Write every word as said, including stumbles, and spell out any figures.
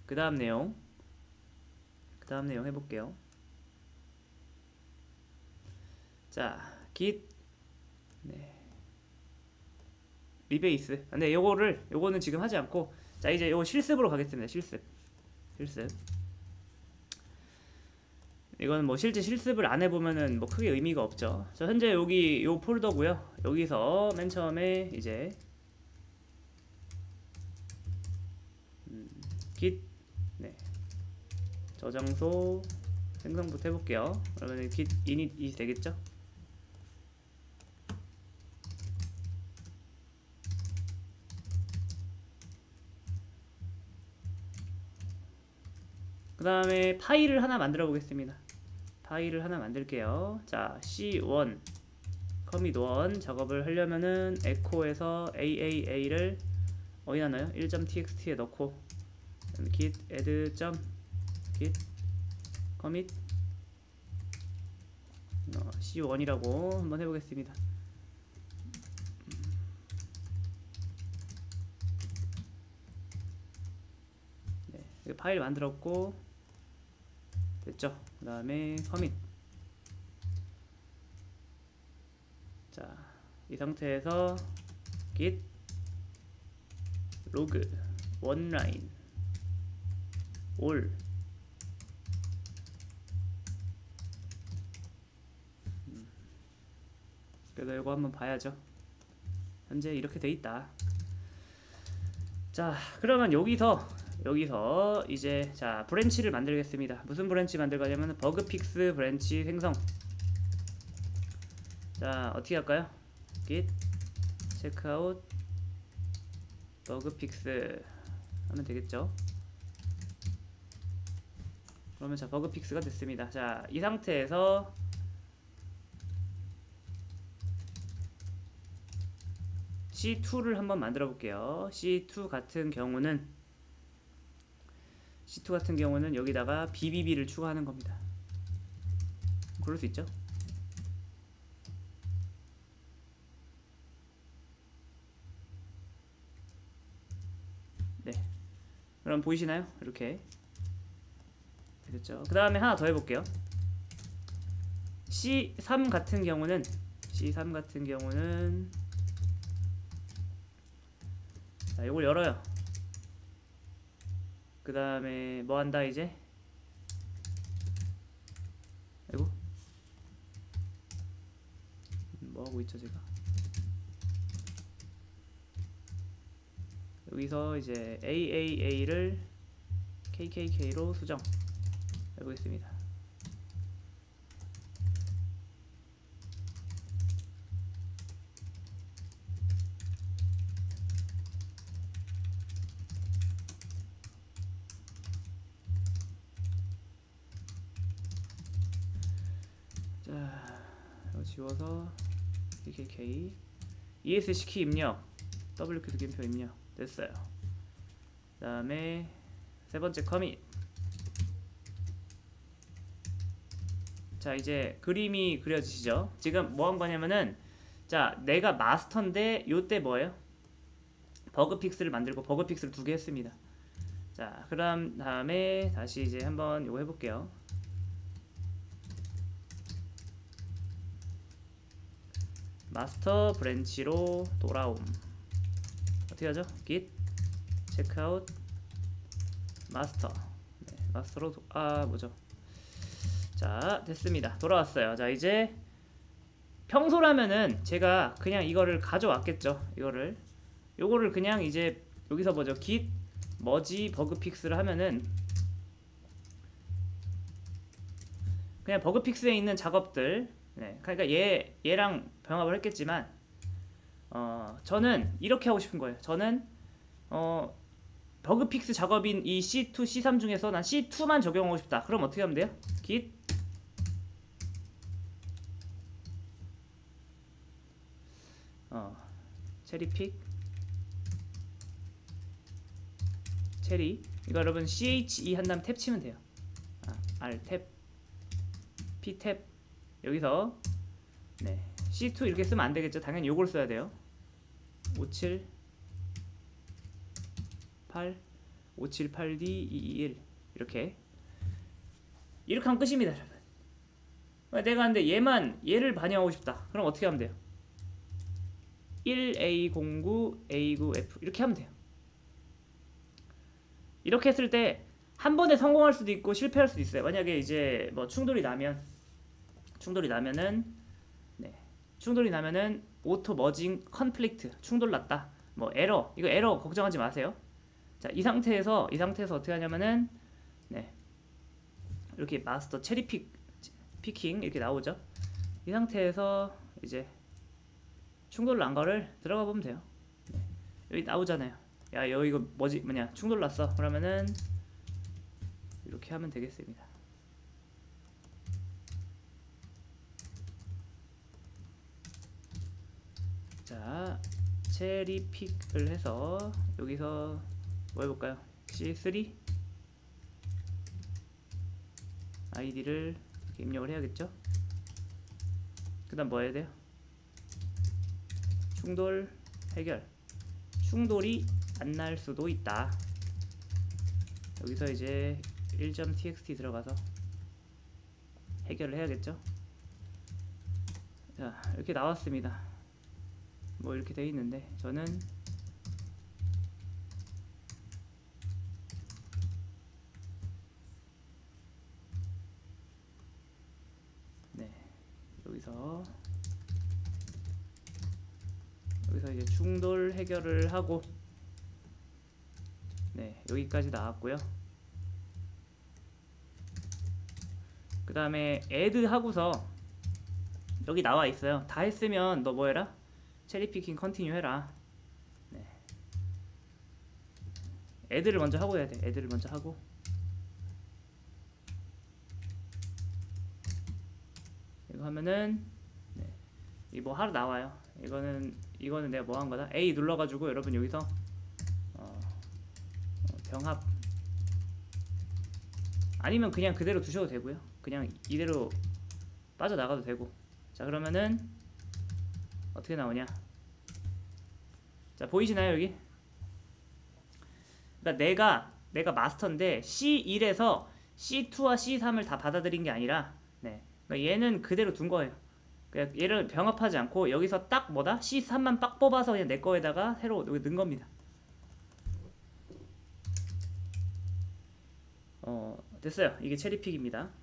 그 다음 내용 그 다음 내용 해볼게요. 자, git 네. 리베이스. 근데 요거를 요거는 지금 하지 않고, 자 이제 요거 실습으로 가겠습니다. 실습 실습 이거는 뭐 실제 실습을 안 해보면은 뭐 크게 의미가 없죠. 자, 현재 여기 요 폴더고요. 여기서 맨 처음에 이제 음, git 네. 저장소 생성부터 해볼게요. 그러면 git init이 되겠죠? 그 다음에 파일을 하나 만들어 보겠습니다. 파일을 하나 만들게요. 자, 씨 원 commit 원 작업을 하려면은 echo에서 에이에이에이를 어디다 넣어요? 일 점 티엑스티에 넣고 git add git commit 어, 씨 원이라고 한번 해보겠습니다. 네, 파일 만들었고 됐죠? 그 다음에 commit. 자, 이 상태에서 git log one line all 음. 그래서 이거 한번 봐야죠. 현재 이렇게 돼 있다. 자, 그러면 여기서 여기서 이제 자 브랜치를 만들겠습니다. 무슨 브랜치 만들 거냐면 버그픽스 브랜치 생성. 자, 어떻게 할까요? git checkout 버그픽스 하면 되겠죠. 그러면 자 버그픽스가 됐습니다. 자, 이 상태에서 씨 투를 한번 만들어 볼게요. 씨 투 같은 경우는 씨 투 같은 경우는 여기다가 비비비를 추가하는 겁니다. 그럴 수 있죠. 네, 그럼 보이시나요? 이렇게 됐죠. 그 다음에 하나 더 해볼게요. 씨 삼 같은 경우는 씨 삼 같은 경우는 자, 이걸 열어요. 그 다음에 뭐 한다 이제? 아이고, 뭐 하고 있죠 제가? 여기서 이제 에이에이에이를 케이케이케이로 수정 해보겠습니다. 자, 이거 지워서 케이케이케이 이에스씨 키 입력, 더블유큐 느낌표 입력 됐어요. 그 다음에 세 번째 커밋. 자, 이제 그림이 그려지시죠? 지금 뭐 한 거냐면은, 자, 내가 마스터인데 요때 뭐예요? 버그픽스를 만들고 버그픽스를 두 개 했습니다. 자, 그럼 다음에 다시 이제 한번 이거 해볼게요. 마스터 브랜치로 돌아옴. 어떻게 하죠? git checkout 마스터. 네, 마스터로 도, 아 뭐죠? 자, 됐습니다. 돌아왔어요. 자, 이제 평소라면은 제가 그냥 이거를 가져왔겠죠. 이거를 요거를 그냥 이제 여기서 뭐죠? git 머지 버그픽스를 하면은 그냥 버그픽스에 있는 작업들, 네, 그러니까 얘 얘랑 병합을 했겠지만 어 저는 이렇게 하고 싶은 거예요. 저는 어 버그픽스 작업인 이 씨 투, 씨 삼 중에서 난 씨 투만 적용하고 싶다. 그럼 어떻게 하면 돼요? git 어 체리픽 체리, 이거 여러분 씨 한 다음 탭 치면 돼요. 아, R 탭 P 탭. 여기서 네, 씨 투 이렇게 쓰면 안 되겠죠. 당연히 요걸 써야 돼요. 오십칠 팔 오칠팔 디 이이일 이렇게 이렇게 하면 끝입니다, 여러분. 내가 근데 얘만 얘를 반영하고 싶다. 그럼 어떻게 하면 돼요? 일 에이 공구 에이 구 에프 이렇게 하면 돼요. 이렇게 했을 때 한 번에 성공할 수도 있고 실패할 수도 있어요. 만약에 이제 뭐 충돌이 나면 충돌이 나면은 네. 충돌이 나면은 오토 머징 컨플릭트 충돌 났다. 뭐 에러 이거 에러 걱정하지 마세요. 자, 이 상태에서 이 상태에서 어떻게 하냐면은 네. 이렇게 마스터 체리픽 피킹 이렇게 나오죠. 이 상태에서 이제 충돌 난 거를 들어가 보면 돼요. 네. 여기 나오잖아요. 야, 여기 이거 뭐지 뭐냐 충돌 났어. 그러면은 이렇게 하면 되겠습니다. 자, 체리픽을 해서 여기서 뭐 해볼까요? 씨 쓰리 아이디를 이렇게 입력을 해야겠죠? 그 다음 뭐 해야 돼요? 충돌 해결. 충돌이 안 날 수도 있다. 여기서 이제 일 점 티 엑스 티 들어가서 해결을 해야겠죠? 자, 이렇게 나왔습니다. 뭐 이렇게 돼 있는데 저는 네, 여기서 여기서 이제 충돌 해결을 하고 네, 여기까지 나왔고요. 그 다음에 add 하고서 여기 나와 있어요. 다 했으면 너 뭐 해라? 체리피킹 컨티뉴 해라. 네. add를 먼저 하고 해야 돼. add를 먼저 하고 이거 하면은 네. 이 뭐 하러 나와요. 이거는 이거는 내가 뭐 한 거다? A 눌러가지고 여러분 여기서 어, 어, 병합 아니면 그냥 그대로 두셔도 되고요. 그냥 이대로 빠져나가도 되고. 자, 그러면은 어떻게 나오냐? 자, 보이시나요 여기? 그러니까 내가 내가 마스터인데 씨 일에서 씨 투와 씨 삼을 다 받아들인 게 아니라 네. 그러니까 얘는 그대로 둔 거예요. 그냥 얘를 병합하지 않고 여기서 딱 뭐다? 씨 삼만 빡 뽑아서 그냥 내 거에다가 새로 여기 넣은 겁니다. 어, 됐어요. 이게 체리픽입니다.